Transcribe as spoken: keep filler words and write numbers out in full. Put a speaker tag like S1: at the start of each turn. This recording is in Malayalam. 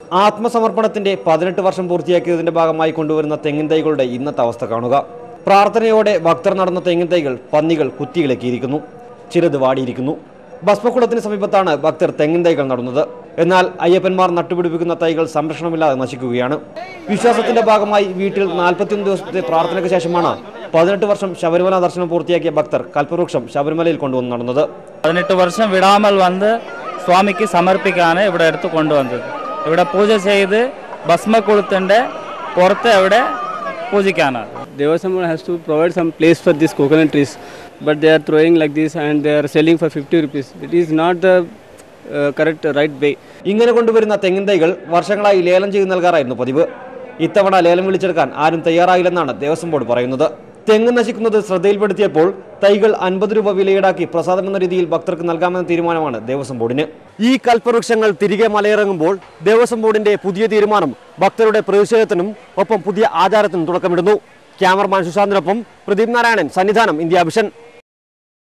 S1: ആത്മസമർപ്പണത്തിന്റെ പതിനെട്ട് വർഷം പൂർത്തിയാക്കിയതിന്റെ ഭാഗമായി കൊണ്ടുവരുന്ന തെങ്ങിൻ തൈകളുടെ ഇന്നത്തെ അവസ്ഥ കാണുക. പ്രാർത്ഥനയോടെ ഭക്തർ നടന്ന തെങ്ങിൻ തൈകൾ പന്നികൾ കുത്തിയിളക്കിയിരിക്കുന്നു, ചിലത് വാടിയിരിക്കുന്നു. ഭസ്മക്കുളത്തിന് സമീപത്താണ് ഭക്തർ തെങ്ങിൻ തൈകൾ നടുന്നത്. എന്നാൽ അയ്യപ്പന്മാർ നട്ടുപിടിപ്പിക്കുന്ന തൈകൾ സംരക്ഷണമില്ലാതെ നശിക്കുകയാണ്. വിശ്വാസത്തിന്റെ ഭാഗമായി വീട്ടിൽ നാൽപ്പത്തിയൊന്ന് ദിവസത്തെ പ്രാർത്ഥനയ്ക്ക് ശേഷമാണ് പതിനെട്ട് വർഷം ശബരിമല ദർശനം പൂർത്തിയാക്കിയ ഭക്തർ കൽപ്പവൃക്ഷം ശബരിമലയിൽ കൊണ്ടുവന്ന് നടന്നത്.
S2: പതിനെട്ട് വർഷം വിടാമൽ വന്ന് സ്വാമിക്ക് സമർപ്പിക്കാണ് ഇവിടെ എടുത്ത് കൊണ്ടുവന്നത്. ഇവിടെ പൂജ ചെയ്ത് ഭസ്മക്കുളത്തിന്റെ പുറത്ത് അവിടെ പൂജിക്കാനാണ്.
S3: Devotees has to provide some place for these coconut trees, but they are throwing like this and they are selling for fifty rupees. It is not the uh, correct right way.
S1: ഇങ്ങനെ കൊണ്ടുവരുന്ന തെങ്ങിൻ തൈകൾ വർഷങ്ങളായി ലേലം ചെയ്ത് നൽകാറായിരുന്നു പതിവ്. ഇത്തവണ ലേലം വിളിച്ചെടുക്കാൻ ആരും തയ്യാറായില്ലെന്നാണ് ദേവസ്വം ബോർഡ് പറയുന്നത്. തെങ്ങ് നശിക്കുന്നത് ശ്രദ്ധയിൽപ്പെടുത്തിയപ്പോൾ തൈകൾ അൻപത് രൂപ വിലയിടാക്കി പ്രസാദം എന്ന രീതിയിൽ ഭക്തർക്ക് നൽകാമെന്ന തീരുമാനമാണ് ദേവസ്വം ബോർഡിന്. ഈ കൽപ്പവൃക്ഷങ്ങൾ തിരികെ മലയിറങ്ങുമ്പോൾ ദേവസ്വം ബോർഡിന്റെ പുതിയ തീരുമാനം ഭക്തരുടെ പ്രതിഷേധത്തിനും ഒപ്പം പുതിയ ആചാരത്തിനും തുടക്കമിടുന്നു. ക്യാമറമാൻ സുശാന്തിനൊപ്പം പ്രദീപ് നാരായണൻ, സന്നിധാനം, ഇന്ത്യ വിഷൻ.